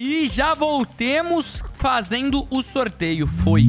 E já voltemos fazendo o sorteio. Foi.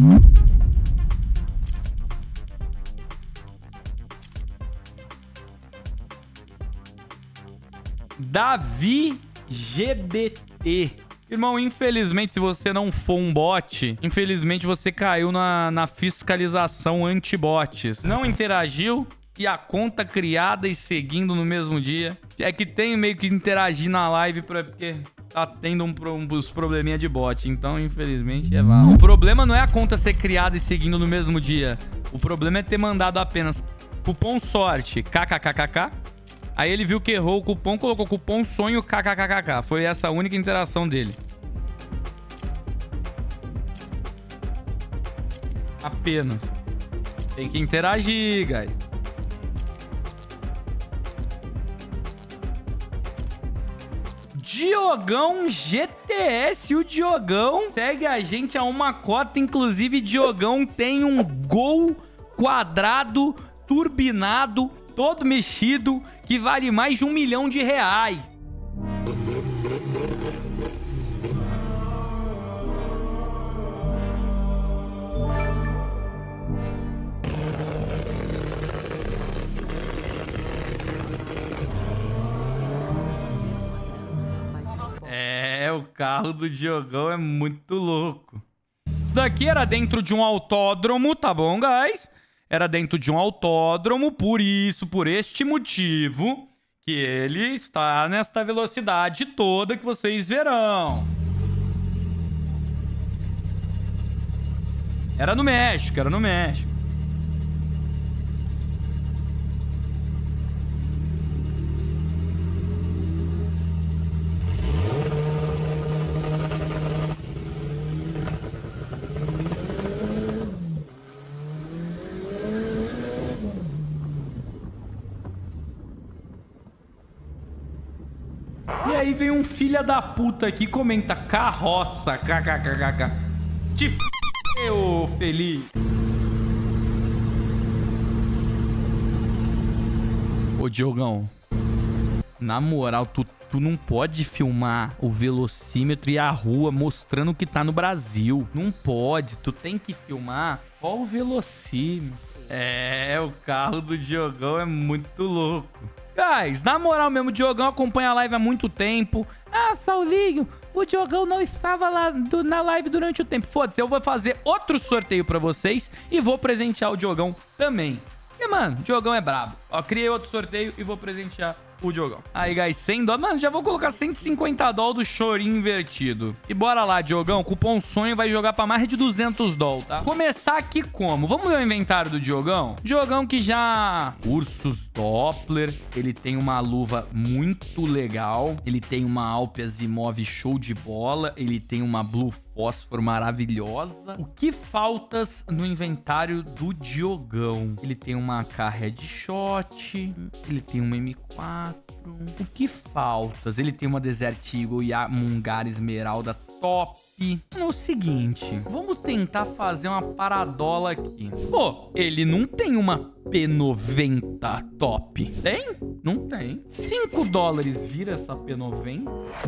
Davi GBT. Irmão, infelizmente, se você não for um bot, infelizmente você caiu na fiscalização anti-bots. Não interagiu e a conta criada e seguindo no mesmo dia. É que tem meio que interagir na live porque tá tendo uns probleminha de bot. Então, infelizmente, é válido. O problema não é a conta ser criada e seguindo no mesmo dia. O problema é ter mandado apenas cupom sorte, kkkk. Aí ele viu que errou o cupom, colocou cupom sonho kkkk. Foi essa a única interação dele. Apenas. Tem que interagir, guys. Diogão GTS, o Diogão segue a gente a uma cota. Inclusive, Diogão tem um Gol quadrado, turbinado, todo mexido, que vale mais de R$1 milhão. O carro do Diogão é muito louco. Isso daqui era dentro de um autódromo, tá bom, guys? Era dentro de um autódromo, por este motivo, que ele está nesta velocidade toda que vocês verão. Era no México, era no México. E aí vem um filho da puta aqui e comenta carroça, kkkk. Te f***, ô feliz. Ô Diogão, na moral, tu não pode filmar o velocímetro e a rua mostrando que tá no Brasil. Não pode, tu tem que filmar só o velocímetro. O carro do Diogão é muito louco. Guys, na moral mesmo, o Diogão acompanha a live há muito tempo. Ah, Saulinho, o Diogão não estava lá na live durante o tempo. Foda-se, eu vou fazer outro sorteio pra vocês e vou presentear o Diogão também. E, mano, o Diogão é brabo. Ó, criei outro sorteio e vou presentear o Diogão. Aí, guys, 100 dólares. Mano, já vou colocar 150 dólares do chorinho invertido. E bora lá, Diogão. Cupom sonho vai jogar pra mais de 200 dólares, tá? Começar aqui como? Vamos ver o inventário do Diogão? Diogão que já... Ursus Doppler. Ele tem uma luva muito legal. Ele tem uma Alpe Asimov show de bola. Ele tem uma Blue Fósforo maravilhosa. O que faltas no inventário do Diogão? Ele tem uma AK Headshot. Ele tem uma M4. O que faltas? Ele tem uma Desert Eagle e a Mungar Esmeralda top. É o seguinte, vamos tentar fazer uma paradola aqui. Pô, ele não tem uma P90 top. Tem? Não tem. 5 dólares vira essa P90?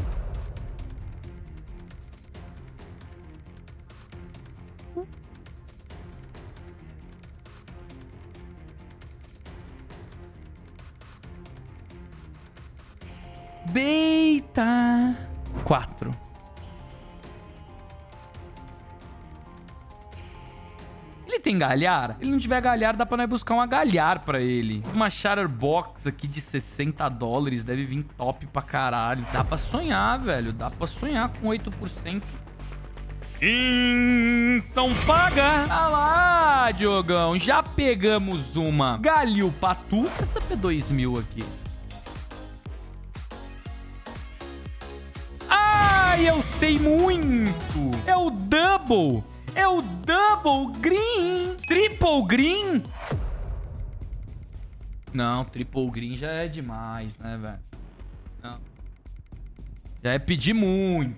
Beita 4. Ele tem galhar? Se ele não tiver galhar, dá pra nós buscar uma galhar pra ele. Uma Shutterbox aqui de 60 dólares. Deve vir top pra caralho. Dá pra sonhar, velho. Dá pra sonhar com 8%. Então paga! Ah lá, Diogão. Já pegamos uma Galil Patu. Essa P2000 aqui. Ai, eu sei muito! É o Double! É o Double Green! Triple Green? Não, Triple Green já é demais, né, velho? Não. Já é pedir muito.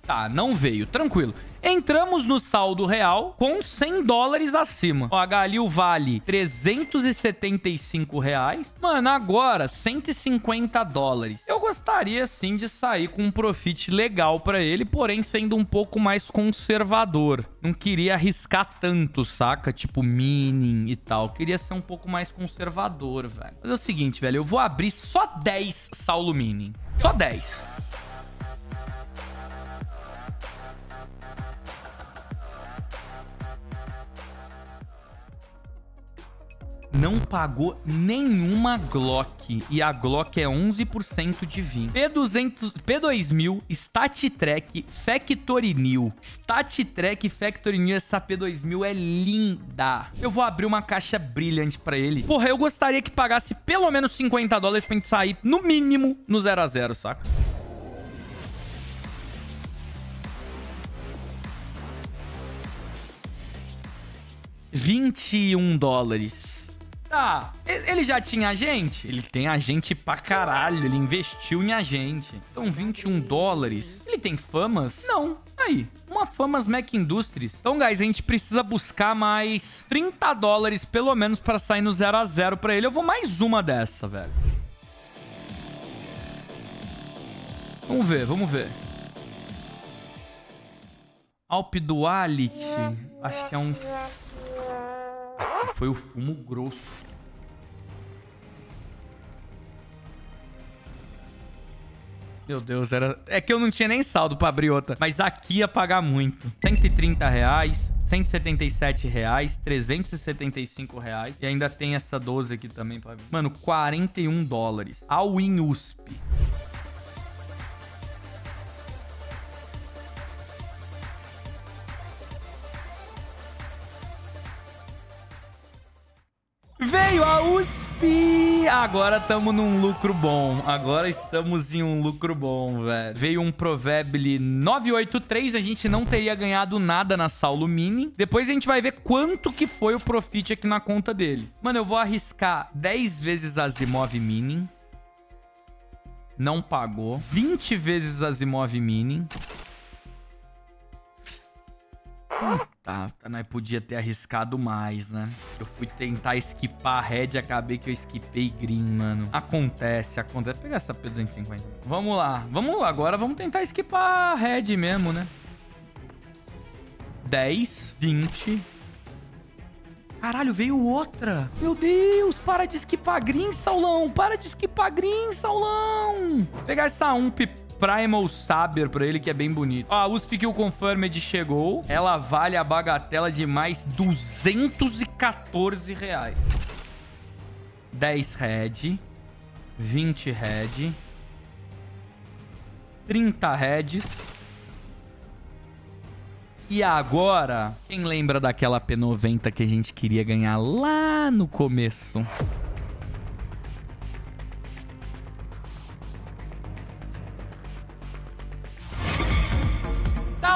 Tá, não veio. Tranquilo. Entramos no saldo real com 100 dólares acima. Ó, a Galil vale 375 reais. Mano, agora 150 dólares. Eu gostaria, sim, de sair com um profit legal pra ele, porém sendo um pouco mais conservador. Não queria arriscar tanto, saca? Tipo, mining e tal. Queria ser um pouco mais conservador, velho. Mas é o seguinte, velho. Eu vou abrir só 10 Saulo Mining. Só 10. Não pagou nenhuma Glock. E a Glock é 11% de VIN. P2000, StatTrak, Factory New. StatTrak, Factory New, essa P2000 é linda. Eu vou abrir uma caixa brilhante pra ele. Porra, eu gostaria que pagasse pelo menos 50 dólares pra gente sair, no mínimo, no 0 a 0, saca? $21. Tá, ele já tinha agente? Ele tem agente pra caralho, ele investiu em agente. Então, 21 dólares. Ele tem famas? Não. Aí, uma famas Mac Industries. Então, guys, a gente precisa buscar mais 30 dólares, pelo menos, pra sair no 0 a 0 pra ele. Eu vou mais uma dessa, velho. Vamos ver, vamos ver. Alp Duality. Acho que é uns... Foi o fumo grosso. Meu Deus, era... É que eu não tinha nem saldo pra abrir outra. Mas aqui ia pagar muito. 130 reais, 177 reais, 375 reais. E ainda tem essa 12 aqui também. Pra... Mano, 41 dólares. All-in USP. Veio a USP! Agora estamos num lucro bom. Agora estamos em um lucro bom, velho. Veio um Provably 983. A gente não teria ganhado nada na Saulo Mini. Depois a gente vai ver quanto que foi o profit aqui na conta dele. Mano, eu vou arriscar 10 vezes Asimov Mining. Não pagou. 20 vezes Asimov Mining. Tá, nós podia ter arriscado mais, né? Eu fui tentar esquipar a red e acabei que eu esquipei green, mano. Acontece. Vou pegar essa P250. Vamos lá. Agora vamos tentar esquipar a red mesmo, né? 10, 20. Caralho, veio outra. Meu Deus, para de esquipar green, Saulão. Para de esquipar green, Saulão. Vou pegar essa Primal Saber pra ele, que é bem bonito. Ó, a USP Kill Confirmed chegou. Ela vale a bagatela de mais 214 reais. 10 red. 20 red. 30 reds. E agora, quem lembra daquela P90 que a gente queria ganhar lá no começo? Tá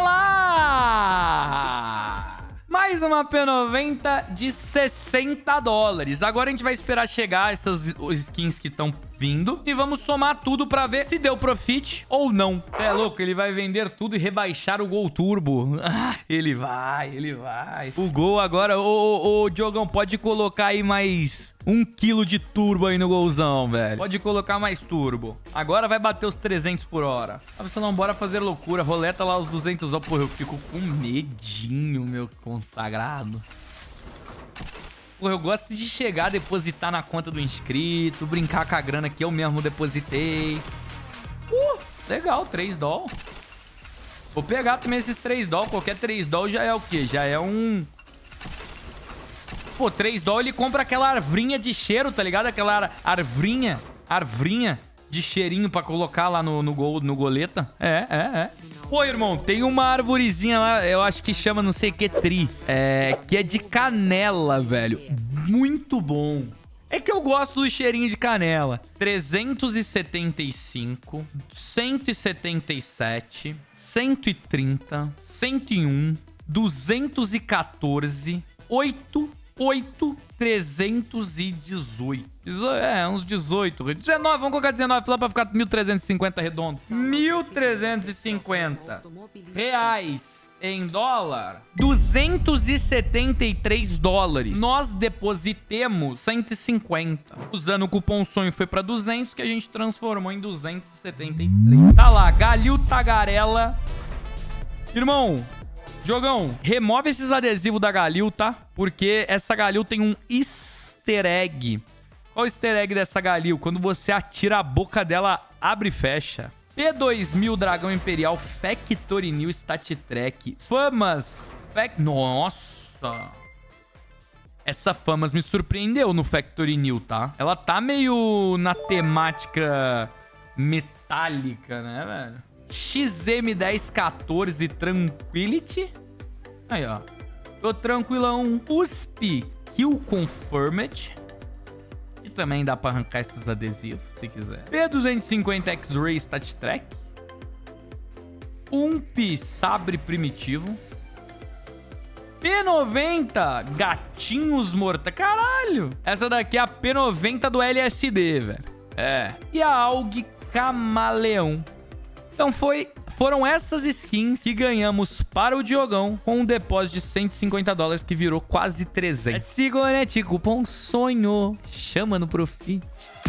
lá! Mais uma P90 de 60 dólares. Agora a gente vai esperar chegar essas skins que estão vindo e vamos somar tudo pra ver se deu profit ou não. Você é louco? Ele vai vender tudo e rebaixar o Gol Turbo. Ah, ele vai. O Gol agora... Ô, Diogão, pode colocar aí mais 1 quilo de turbo aí no Golzão, velho. Pode colocar mais turbo. Agora vai bater os 300 por hora. Ah, você não, bora fazer loucura. Roleta lá os 200. Porra, eu fico com medinho, meu consagrado. Porra, eu gosto de chegar, depositar na conta do inscrito, brincar com a grana que eu mesmo depositei. Legal, 3 doll. Vou pegar também esses 3 doll. Qualquer 3 doll já é o quê? Já é um... Pô, 3 doll ele compra aquela arvrinha de cheiro, tá ligado? Aquela arvrinha de cheirinho pra colocar lá no goleta. É. Pô, irmão, tem uma arvorezinha lá, eu acho que chama não sei o que, tri. Que é de canela, velho. Muito bom. É que eu gosto do cheirinho de canela. 375, 177, 130, 101, 214, 8, 18.318. É, uns 18. 19, vamos colocar 19 lá pra ficar 1.350 redondo. 1.350 reais em dólar. 273 dólares. Nós depositemos 150. Usando o cupom sonho foi pra 200, que a gente transformou em 273. Tá lá, Galil Tagarela. Irmão, jogão, remove esses adesivos da Galil, tá? Porque essa Galil tem um easter egg. Qual o easter egg dessa Galil? Quando você atira a boca dela, abre e fecha. P2000 Dragão Imperial Factory New Stat Track. Famas. Nossa. Essa Famas me surpreendeu no Factory New, tá? Ela tá meio na temática metálica, né, velho? XM1014 Tranquility. Aí, ó. Tô tranquilão. USP Kill Confirmed. E também dá pra arrancar esses adesivos, se quiser. P250 X-Ray Stat Track. UMP Sabre Primitivo. P90 Gatinhos Mortais. Caralho! Essa daqui é a P90 do LSD, velho. É. E a AUG Camaleão. Então foram essas skins que ganhamos para o Diogão com um depósito de 150 dólares que virou quase 300. Sigam, né, cupom sonho. Chama no Profit.